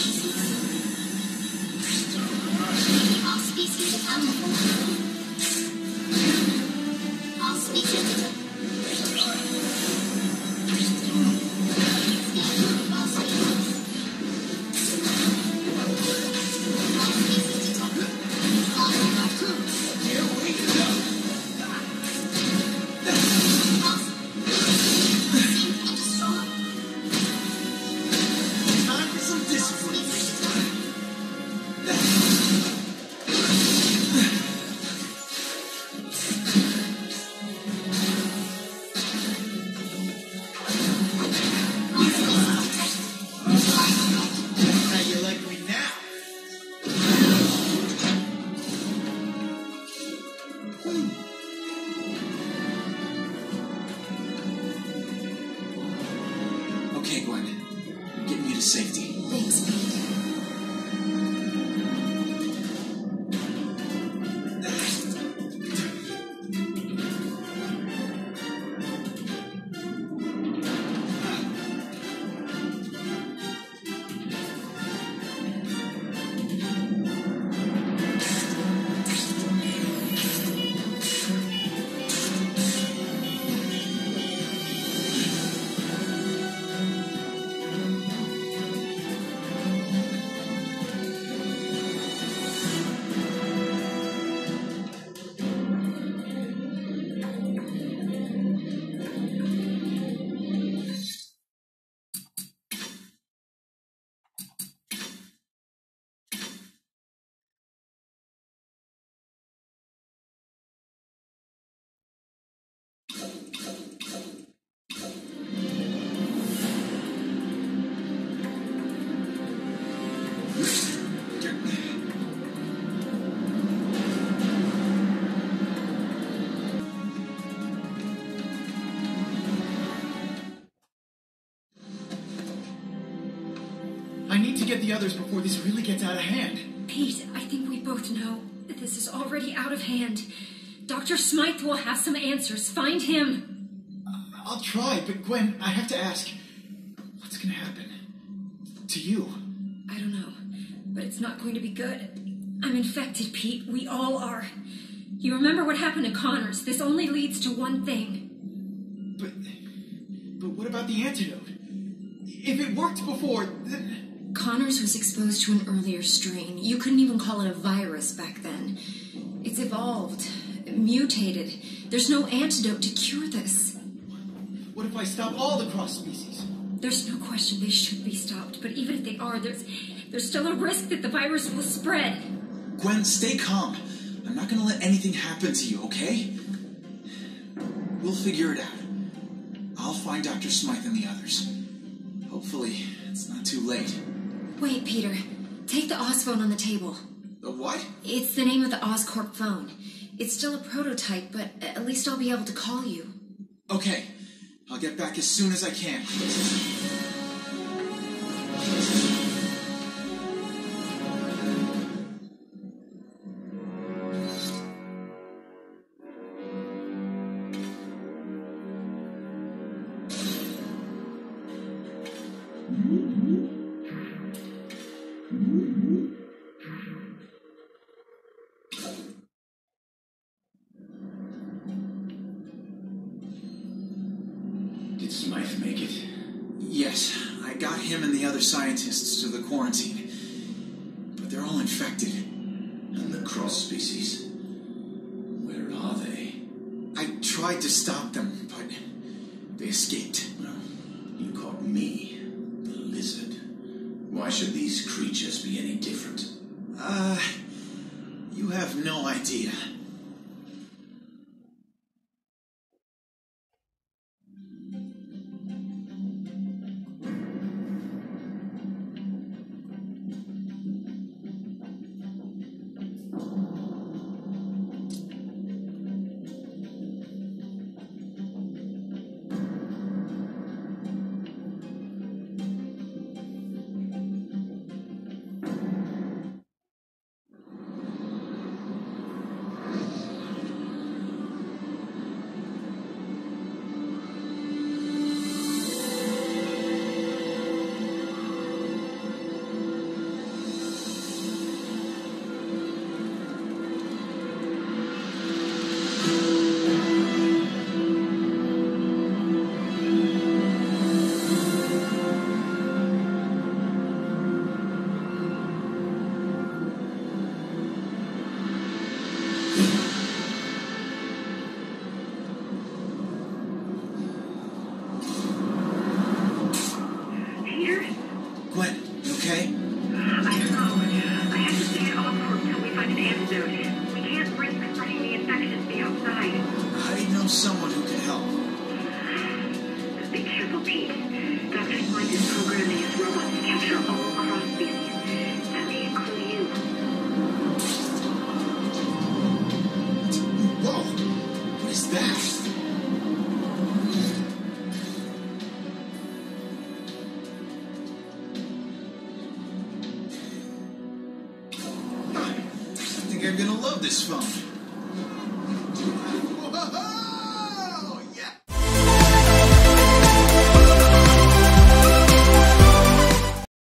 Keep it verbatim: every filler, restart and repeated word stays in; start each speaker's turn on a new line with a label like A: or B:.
A: All species accountable. All species.
B: Safety.
C: Thanks, Pete.
B: I need to get the others before this really gets out of hand.
C: Pete, I think we both know that this is already out of hand. Doctor Smythe will have some answers. Find him.
B: Uh, I'll try, but Gwen, I have to ask, what's going to happen to you?
C: I don't know, but it's not going to be good. I'm infected, Pete. We all are. You remember what happened to Connors? This only leads to one thing.
B: But, but what about the antidote? If it worked before, then...
C: Connors was exposed to an earlier strain. You couldn't even call it a virus back then. It's evolved, mutated. There's no antidote to cure this.
B: What if I stop all the cross species?
C: There's no question they should be stopped, but even if they are, there's there's still a risk that the virus will spread.
B: Gwen, stay calm. I'm not going to let anything happen to you, okay? We'll figure it out. I'll find Doctor Smythe and the others. Hopefully, it's not too late.
C: Wait, Peter. Take the Oz phone on the table.
B: The what?
C: It's the name of the Oscorp phone. It's still a prototype, but at least I'll be able to call you.
B: Okay. I'll get back as soon as I can.
D: Did Smythe make it?
B: Yes, I got him and the other scientists to the quarantine. But they're all infected.
D: And the cross species? Where are they?
B: I tried to stop them, but they escaped.
D: Well, you caught me, the lizard. Why should these creatures be any different?
B: Uh, you have no idea.
E: wonderful piece. Doctor Smythe is programming his robots to capture all cross species. That may include you.
B: Whoa! What is that? I think I'm gonna love this phone.